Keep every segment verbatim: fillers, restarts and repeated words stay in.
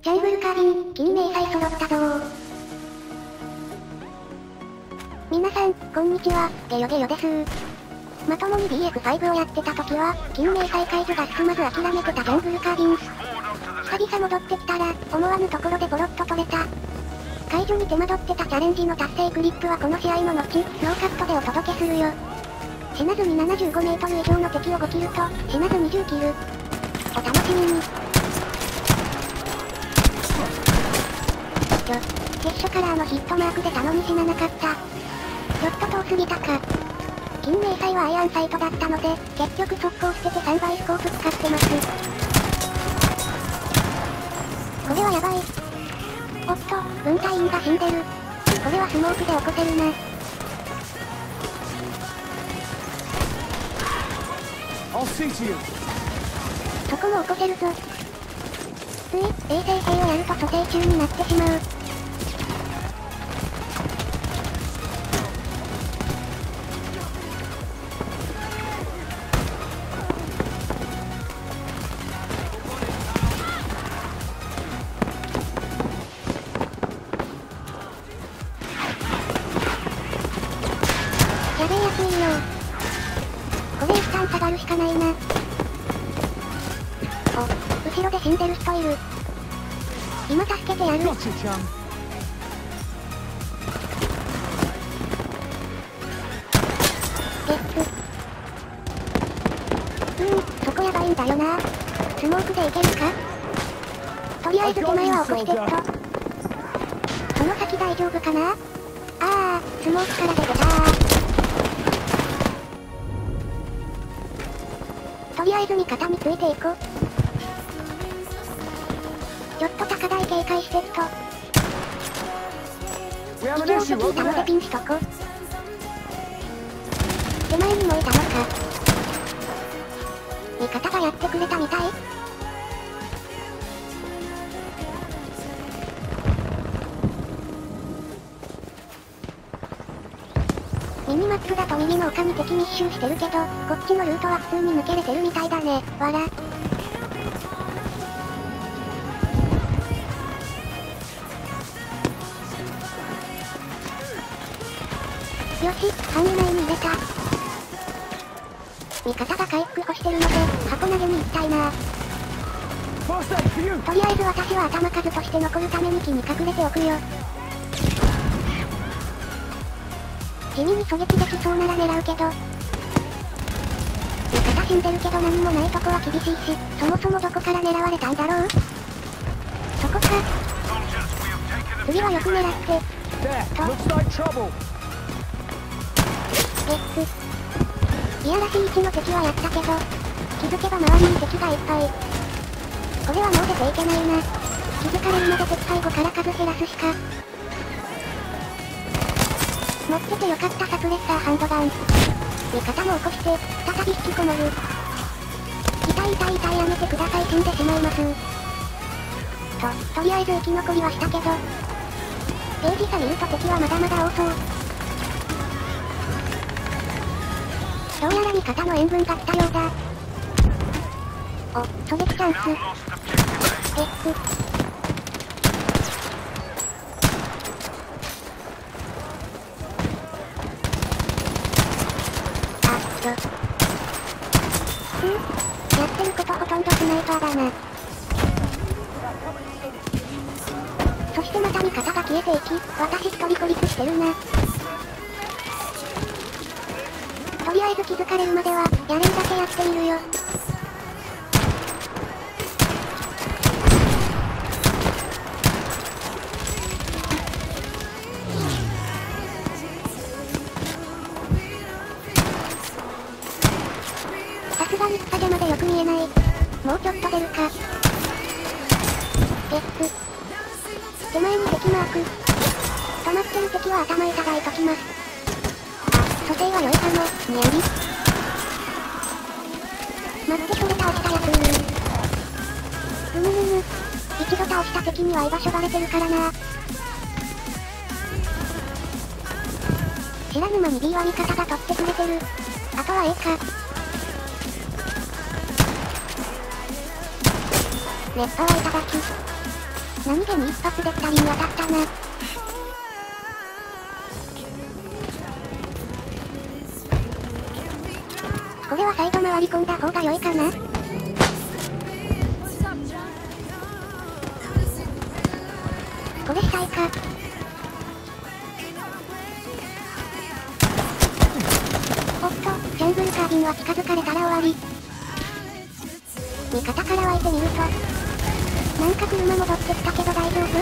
ジャングルカービン、金明細揃ったぞー。皆さん、こんにちは、ゲヨゲヨですー。まともに ビーエフファイブ をやってた時は、金明細解除が進まず諦めてたジャングルカービン。久々戻ってきたら、思わぬところでポロッと取れた。解除に手間取ってたチャレンジの達成クリップはこの試合の後、ノーカットでお届けするよ。死なずにななじゅうごメートル以上の敵をごキルと、死なずにじゅうキル。お楽しみに。ちょ、決勝からあのヒットマークでたのに死ななかった。ちょっと遠すぎたか。金明細はアイアンサイトだったので、結局速攻捨ててさんばいスコープ使ってます。これはやばい。おっと、分隊員が死んでる。これはスモークで起こせるな。そこも起こせるぞ。つい、衛星兵をやると蘇生中になってしまう。やべえやついいよ。これ一旦下がるしかないな。お、後ろで死んでる人いる。今助けてやる。ゲッツ。うーん、そこやばいんだよな。スモークでいけるか？とりあえず手前は落としてっと。その先大丈夫かな？あー、スモークから出てたー。とりあえず味方についていこう。ちょっと高台警戒してっと。一応初期いたのでピンしとこ。手前にもいたのか。味方がやってくれたみたい。ミニマップだと右の丘に敵密集してるけど、こっちのルートは普通に抜けれてるみたいだね。わら。よし、範囲内に入れた。味方が回復欲してるので、箱投げに行きたいな。とりあえず私は頭数として残るために木に隠れておくよ。地味に狙撃できそうなら狙うけど。味方死んでるけど何もないとこは厳しいし、そもそもどこから狙われたんだろう？そこか。次はよく狙って。と。ゲッツ。いやらしい位置の敵はやったけど、気づけば周りに敵がいっぱい。これはもう出ていけないな。気づかれるまで敵最後から数減らすしか。持っててよかったサプレッサーハンドガン。味方も起こして、再び引きこもる。痛い痛い痛いやめてください死んでしまいます。と、とりあえず生き残りはしたけど。ページ差見ると敵はまだまだ多そう。どうやら味方の援軍が来たようだ。お、狙撃チャンス。ゲッツ。うん、やってることほとんどスナイパーだな。そしてまた味方が消えていき、私一人孤立してるな。とりあえず気づかれるまでは、やれるだけやってみるよ。さすがにスパジャマでよく見えない。もうちょっと出るか。ゲッツ。手前に敵マーク。止まってる敵は頭いただいときます。あ、蘇生は良いかも、にやり。待って、それ倒したやつー。うむむむ。一度倒した敵には居場所バレてるからな。知らぬ間に B は味方が取ってくれてる。あとは A か。熱波はいただき。 何気に一発でふたりに当たったな。これはサイド回り込んだ方が良いかな。これしたいか。おっと、ジャングルカービンは近づかれたら終わり。味方から湧いてみると、なんか車戻ってきたけど大丈夫？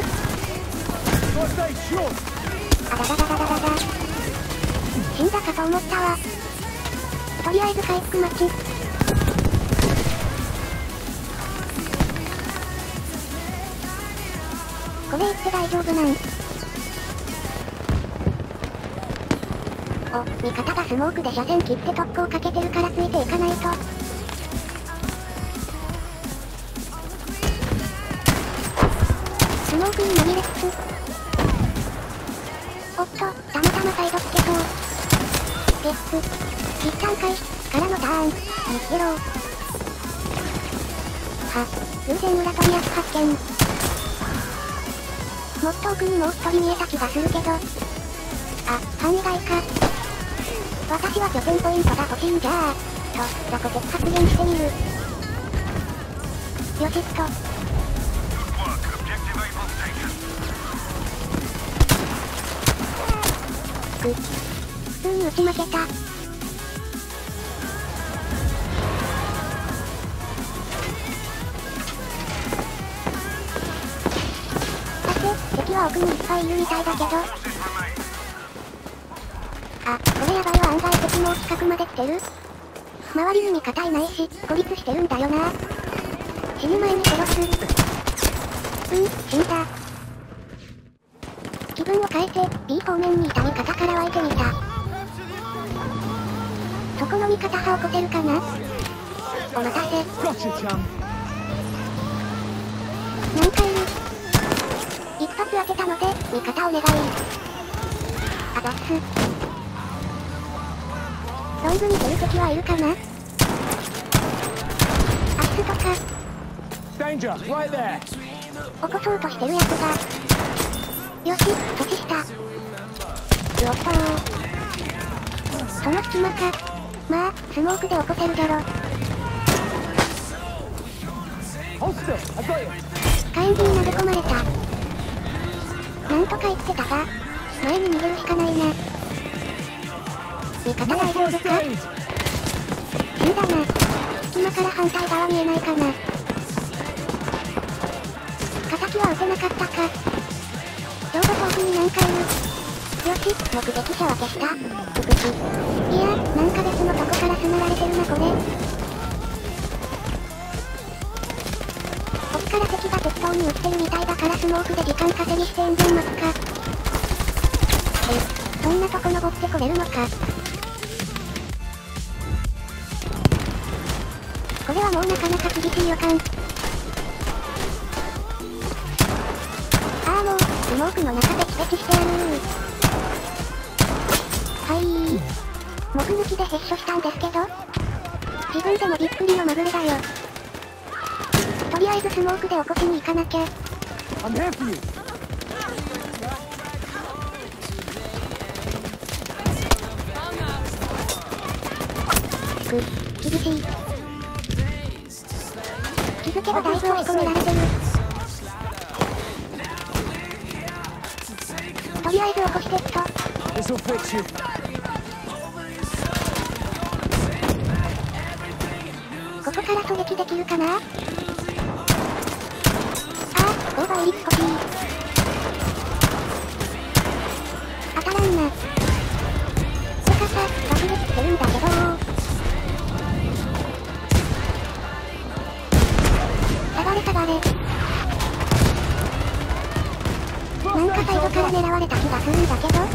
あららららららら。死んだかと思ったわ。とりあえず回復待ち。これ行って大丈夫なん？お、味方がスモークで車線切って特攻かけてるからついていかないと。スモークに紛れつつ。おっと、たまたまサイドつけそう。ゲッツ。一旦回避からのターン。にゼロ。は、偶然裏取り役発見。もっと奥にもう一人見えた気がするけど。あ、範囲外か。私は拠点ポイントが欲しいんじゃー。と、雑魚的発言してみる。よしっと。く、普通に打ち負けた。敵は奥にいっぱいいるみたいだけど。あ、これやばいわ。案外敵も近くまで来てる。周りに味方いないし、孤立してるんだよな。死ぬ前に殺す。うん、死んだ。気分を変えて、B 方面にいた味方から湧いてみた。そこの味方派を起こせるかな？お待たせ。なんかいる。一発当てたので、味方お願い。あ、ザッス。ロングに出る敵はいるかな？アッスとか。起こそうとしてるやつが。よし、阻止した。うおっとー。その隙間か。まあ、スモークで起こせるじゃろ。火炎に投げ込まれた。なんとか言ってたが、前に逃げるしかないな。味方大丈夫か？死んだな。隙間から反対側見えないかな。敵は撃てなかったか。ちょうど遠くになんかいる。よし、目撃者は消した。うくし。いや、なんか別のとこから繋がれてるなこれ。奥から敵が適当に撃ってるみたいだからスモークで時間稼ぎしてエンジン待つか。え、そんなとこ登ってこれるのか。これはもうなかなか厳しい予感。ああもう、スモークの中でピペチしてやるー。はいー。目抜きでヘッショしたんですけど、自分でもびっくりのまぐれだよ。とりあえずスモークで起こしに行かなきゃ。く、厳しい。気づけばだいぶ追い込められてる。とりあえず起こしていくと。ここから狙撃できるかな？ああ、オーバーエリプコピー。当たらんな。てかさ、爆撃してるんだけどー。下がれ下がれ。なんかサイドから狙われた気がするんだけど。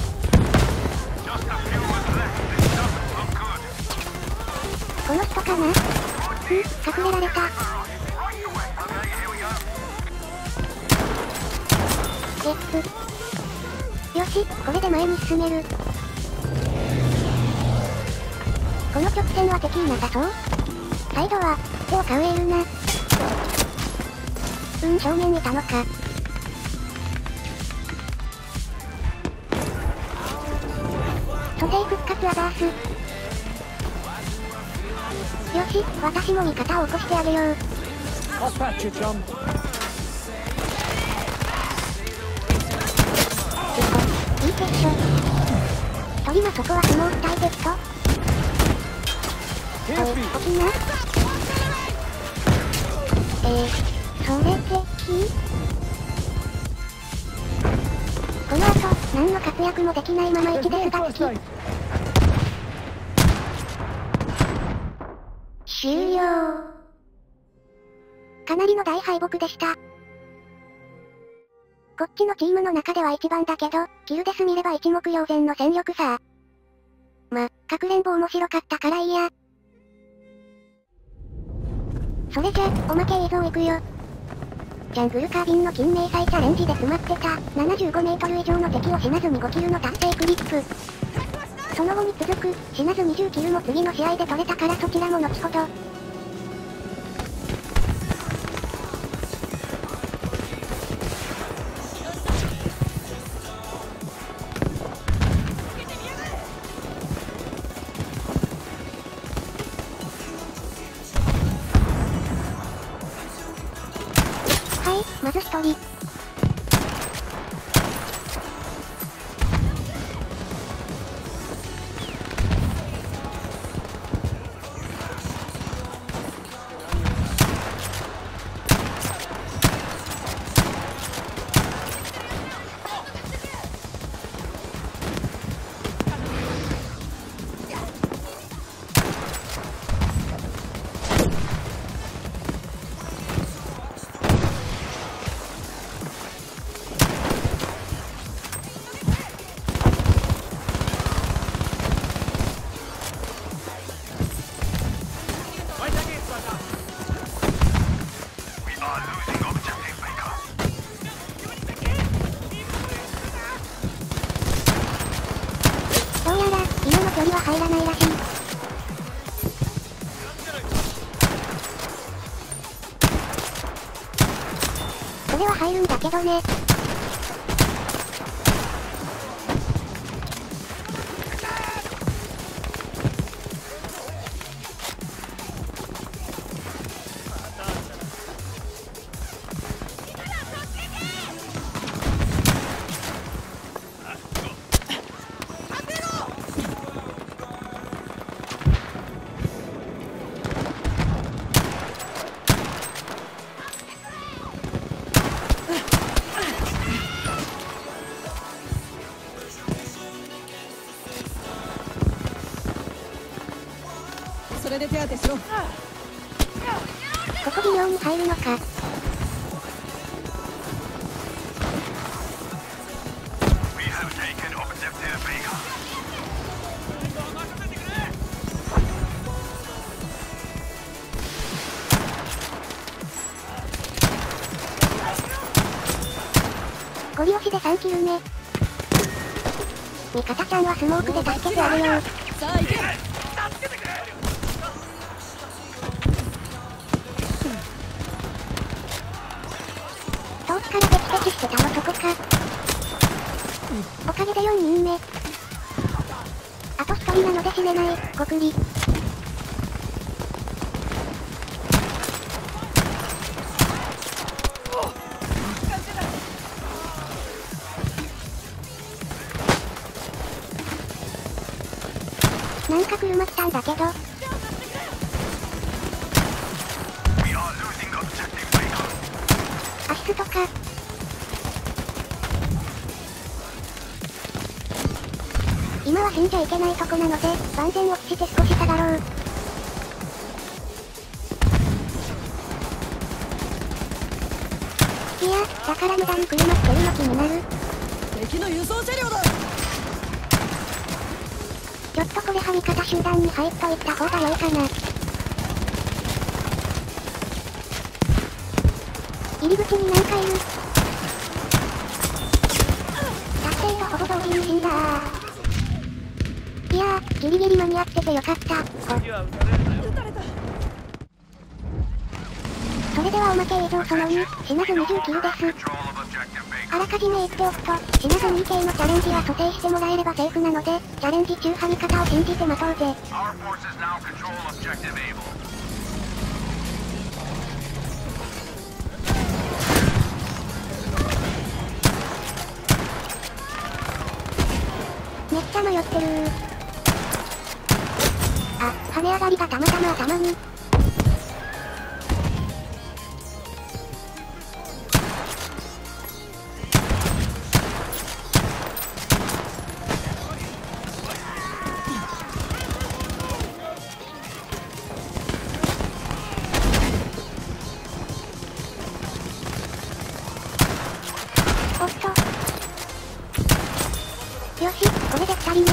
この人かな？ん？隠れられた。ゲッツ。よし、これで前に進める。この直線は敵いなさそう？サイドは、手を買うえるな。 うん、正面いたのか。蘇生復活アザース。よし、私も味方を起こしてあげよう。いいセッション。トリマそこはスモークターゲット。おい、起きな。えー、それ敵？この後、何の活躍もできないまま息ですが敵。終了。かなりの大敗北でした。こっちのチームの中では一番だけど、キルデス見れば一目瞭然の戦力さ。ま、かくれんぼ面白かったからいいや。それじゃ、おまけ映像いくよ。ジャングルカービンの金明祭チャレンジで詰まってた、ななじゅうごメートル以上の敵を死なずにごキルの達成クリップ。その後に続く、死なずにじゅうキルも次の試合で取れたからそちらも後ほど。まず一人。どうやら、今の距離は入らないらしい。それは入るんだけどね。 それで手当てしろ。 ここ微妙に入るのか。ゴリ押しでさんキル目。味方ちゃんはスモークで助けてあげよう。 さあ行け。 遠くからベチベチしてたのそこか。おかげでよにんめ。あとひとりなので死ねない、ごくり。なんか車来たんだけど。アシストか。今は死んじゃいけないとこなので、万全を期して少し下がろう。いや、だから無駄に車つけるの気になる。 敵の輸送車両だ。 ちょっとこれは味方集団に入っといった方が良いかな。入り口になんかいる。達成とほぼ同時に死んだー。いやー、ギリギリ間に合っててよかった。そそれではおまけ映像そのに、死なずにじゅうキルです。あらかじめ言っておくと、死なず にケー のチャレンジは蘇生してもらえればセーフなので、チャレンジ中は味方を信じて待とうぜ。めっちゃ迷ってるー。あ、跳ね上がりがたまたま頭に。おっと。よし、これでふたりめ。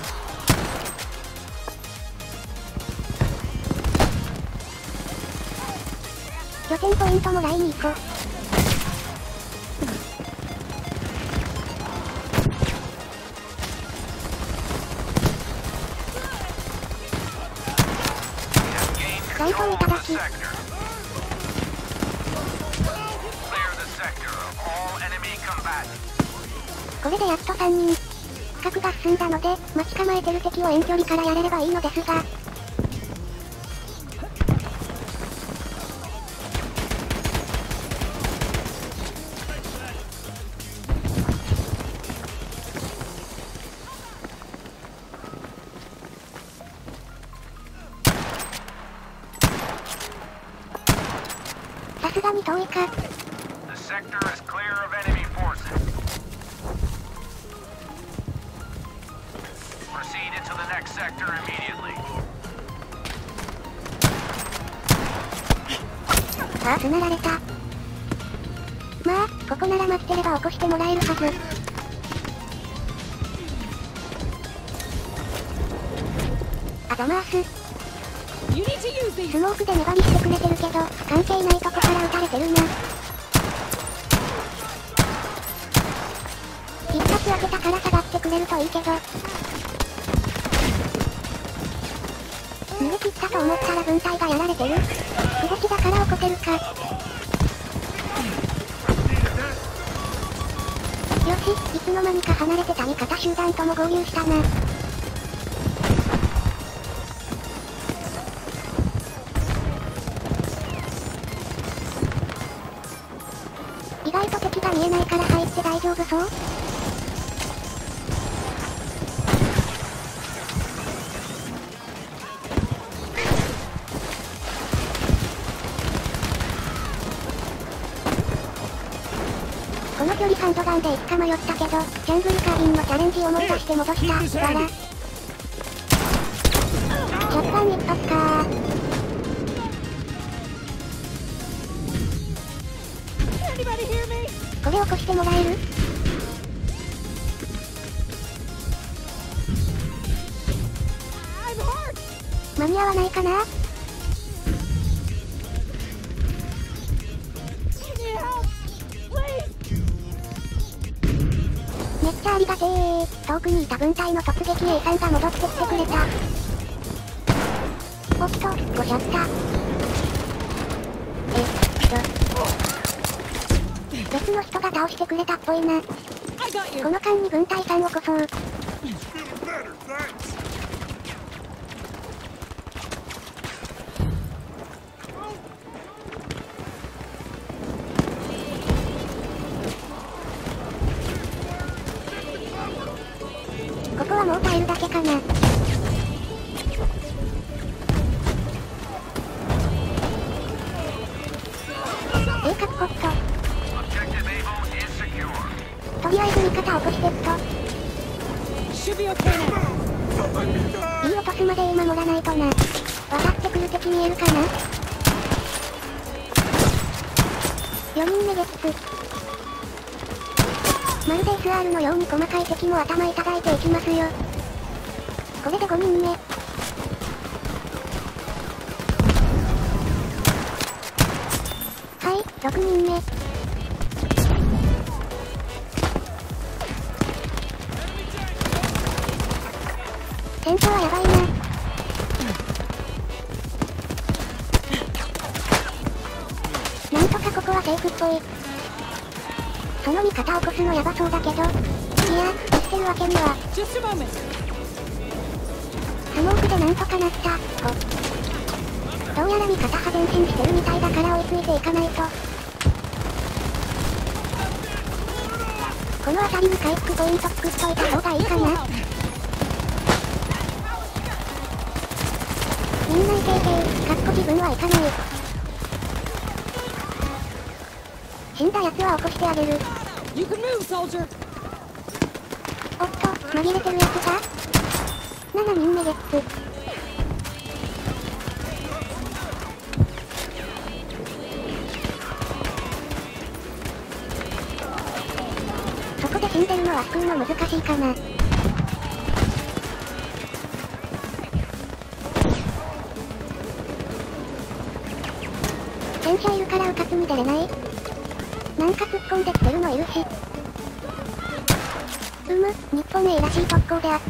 拠点ポイントもらいに行こう。ライトをいただき。これでやっとさんにん。核が進んだので、待ち構えてる敵を遠距離からやれればいいのですが。さすがに遠いか。ああ、繋られた。まあ、ここなら待ってれば起こしてもらえるはず。あざまーす。スモークで粘りしてくれてるけど、関係ないとこから撃たれてるな。一発当てたから下がってくれるといいけど。逃げ切ったと思ったら分隊がやられてる。久保木だから起こせるか。よし、いつの間にか離れてた味方集団とも合流したな。意外と敵が見えないから入って大丈夫そう？この距離ハンドガンでいつか迷ったけど、ジャングルカービンのチャレンジ思い出して戻した。わら。ショットガン一発かー。これ起こしてもらえる？間に合わないかな？めっちゃありがてー。遠くにいた分隊の突撃 A さんが戻ってきてくれた。おっと、ごしゃった。えっと。別の人が倒してくれたっぽいな。この間に分隊さんを起こそう。ここはもう耐えるだけかな。鋭角ポット。とりあえず味方起こしてっと。いい落とすまで守らないとな。渡ってくる敵見えるかな？ よにんめゲッツ。まるで エスアール のように細かい敵も頭いただいていきますよ。これでごにんめ。はい、ろくにんめ。戦闘はやばいな。 その味方を起こすのヤバそうだけど。いや、落ちてるわけには。 Just a moment. スモークでなんとかなった。こどうやら味方派前進してるみたいだから追いついていかないと。この辺りに回復ポイント作っといた方がいいかな。みんないけいけい、かっこ自分は行かない。死んだ奴は起こしてあげる。 You can move, soldier. おっと、紛れてるやつがななにんめゲッツ。そこで死んでるのは救うの難しいかな。戦車いるからうかつに出れない。なんか突っ込んできてるのいるし。うむ、日本 A らしい特攻であった。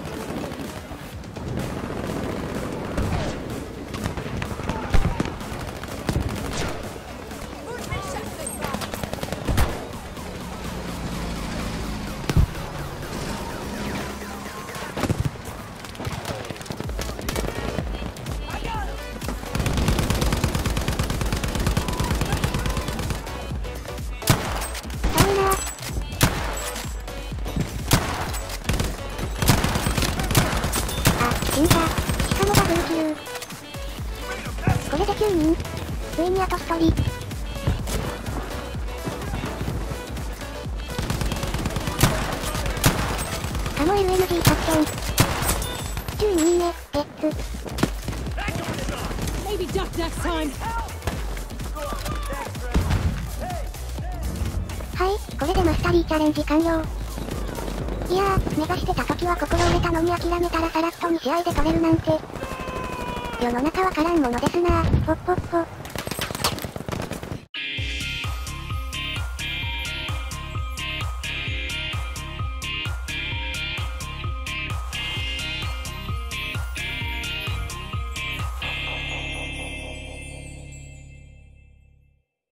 死んだ。しかもダブルキル。これできゅうにん。ついにあとひとり。カモ エルエムジー 発見。じゅうににんめ、ゲッツ。 Maybe duck next time. はい、これでマスタリーチャレンジ完了。いやー、目指してた時は心折れたのに諦めたらさらっとに試合で取れるなんて。世の中わからんものですなぁ、ぽっぽっぽ。